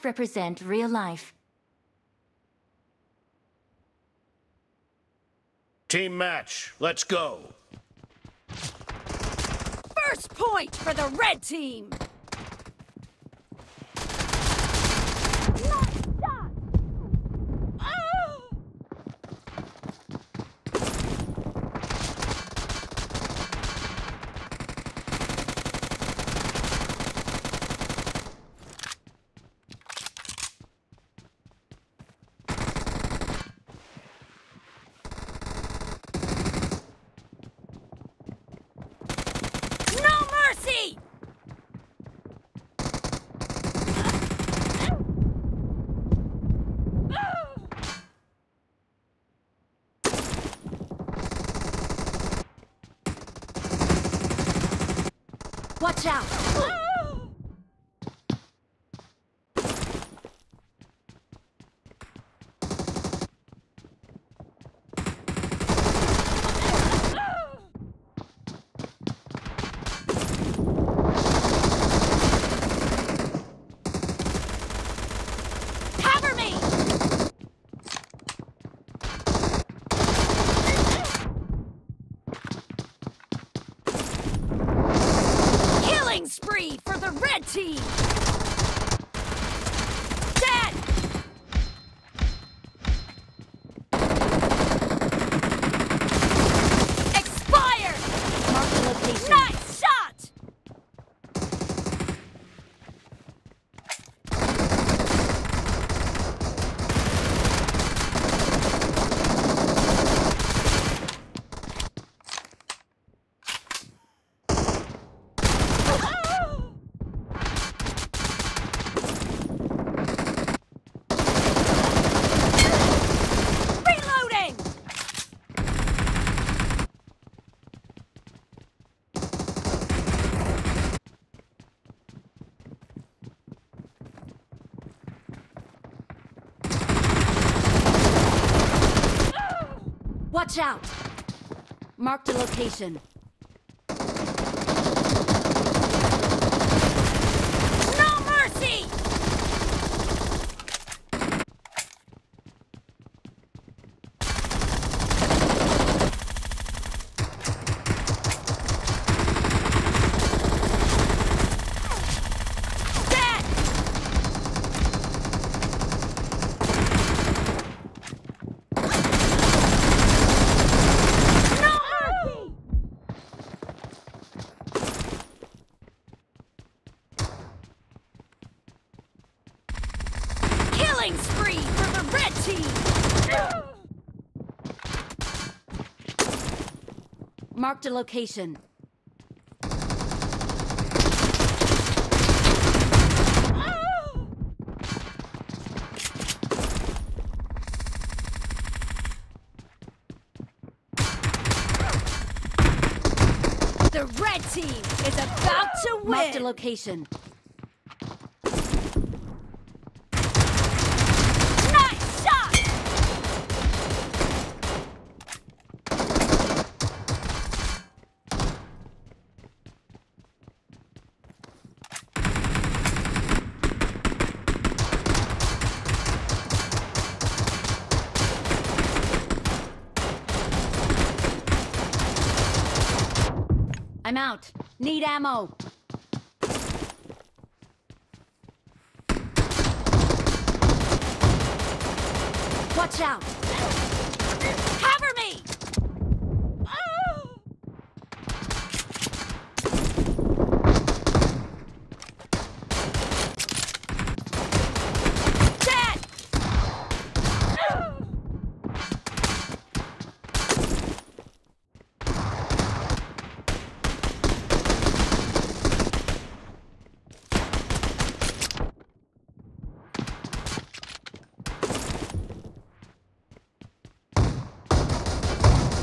represent real life. Team match, let's go. First point for the red team! Watch out! Cover me! Spree for the red team! Dead! Expired! Mark the location. Nice shot! Watch out! Mark the location. No mercy! Dead! Killing spree for the red team! Mark the location. The red team is about to win! Mark the location. Nice shot! I'm out. Need ammo. Watch out! Cover me! Dead!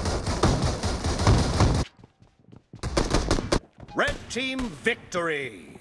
Red team victory!